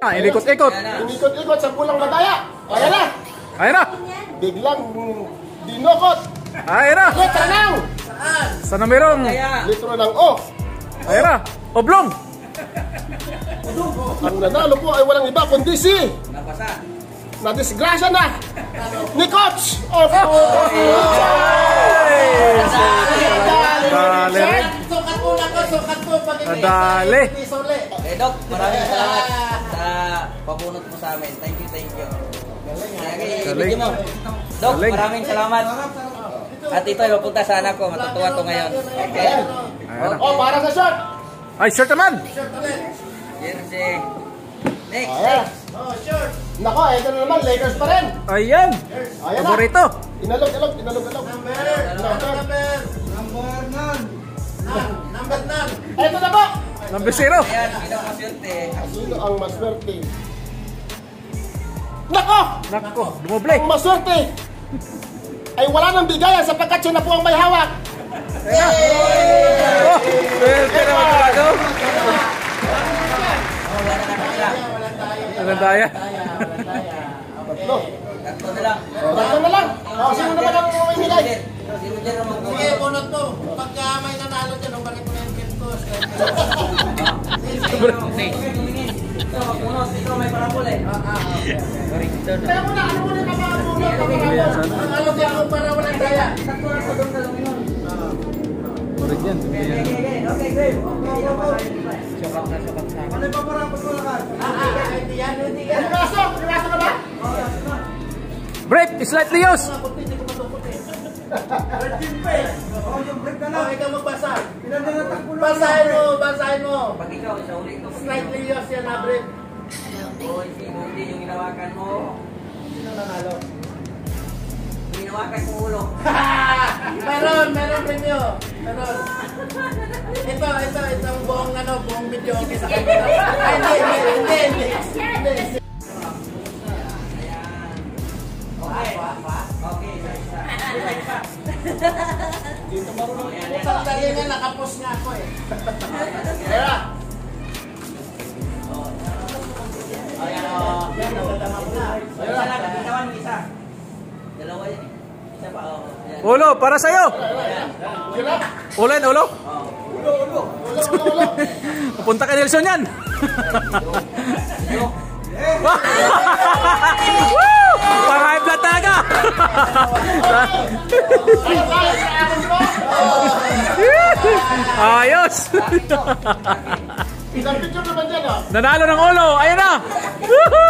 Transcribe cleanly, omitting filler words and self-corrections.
Inikot-ikot. Inikot-ikot sa pulang badaya. Ayan na. Ayan na. Biglang dinukot. Ayan na. Letra ng. Sa numerong. Litro ng O. Ayan na. Oblong. Ang nanalo po ay walang iba kundi si na-disgrasya na ni Coach of Dali rin. Sukat po na ko, sukat po. Dali. Dok, maraming salamat sa pabunot mo sa amin. Thank you, thank you. Galing. Dok, maraming salamat. At ito ay mapunta sa anak ko. Matutuwa to ngayon. Okay? Oh, para sa short. Ay, shirt naman. Jersey. Next, Ayan. next. Oh, sure. Nako, ito na naman, Lakers pa rin. Ayan. Ayan na. Paborito. Inalog. Number 9. Ito na po. Number 0. Ayan, pinakamaswerte. Sino ang maswerte? Nako! Nako, dumoble. Ang maswerte ay wala nang bigayan sapagkat siya na po ang may hawak. Oh, swerte naman talaga. Walang daya. Tatlo. Tatlo na lang. Tatlo na lang. Sino naman ang mamimigay? Sino dyan naman ko? Sige, bunot mo. Pagka may nanalo dyan, balik mo na yung gift ko. Ito, bunot. Ito, may parapol eh. Sorry, ito. Kaya muna, ano muna yung kapag-bunot? Ang alam niya ako para walang daya. Tatlo na doon sa luminon. Origin. Okay, great. Sokat na, sokat sa akin. Hindi yan. Piraso na ba? Break, slightly used. Oh, ikaw magbasa. Basahin mo. Pag ikaw, isa ulit ito. Slightly yours yan, Abrit. Oy, sino hindi yung hinawakan mo? Sino nanalo? Yung hinawakan mo ulo. Meron premyo. Meron. Ito ang buong video. Okay, sa camera. Ay, hindi. Dito marunong yan. Sandali nga, nakapost nga ako eh. Kaya. Ayan o. Yan, natatama ko na. Isa lang, kapitawan yung isa. Dalawa yan eh. Isa pa o. Ulo, para sa'yo. Ulo yan, ulo. Ulo. Pupunta kay Nelson yan. Pang-high blood talaga. Ayos. Isang picture naman dyan ah. Nanalo ng ulo. Ayun na.